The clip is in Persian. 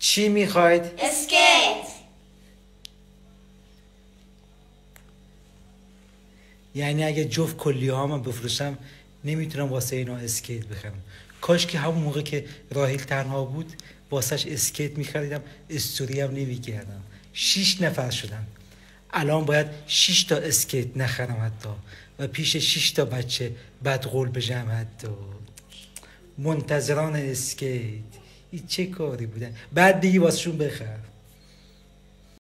چی میخواید؟ اسکیت. یعنی اگه جفت کلیه هامو بفروشم نمیتونم واسه اینا اسکیت بخرم. کاش که همون موقع که راهیل تنها بود واسهش اسکیت میخریدم، استوری هم نمیکردم. 6 نفر شدن. الان باید 6 تا اسکیت نخرم حتی و پیش 6 تا بچه بدقول بشم حتی. منتظران اسکیت. این چه کاری بودن؟ بعد دیگه واسهشون بخر.